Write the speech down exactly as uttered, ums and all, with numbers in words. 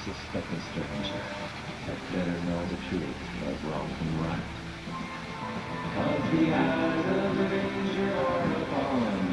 suspect a stranger, had better know the truth of wrong from right. 'Cause the eyes of the ranger are upon